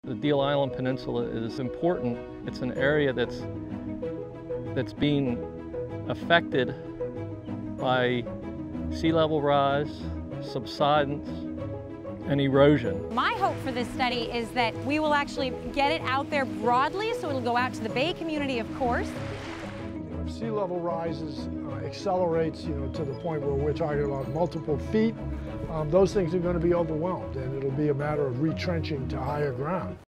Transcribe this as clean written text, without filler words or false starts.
The Deal Island Peninsula is important. It's an area that's being affected by sea level rise, subsidence, and erosion. My hope for this study is that we will actually get it out there broadly, so it'll go out to the Bay community, of course. If sea level rises, accelerates, to the point where we're talking about multiple feet, those things are going to be overwhelmed, and it'll be a matter of retrenching to higher ground.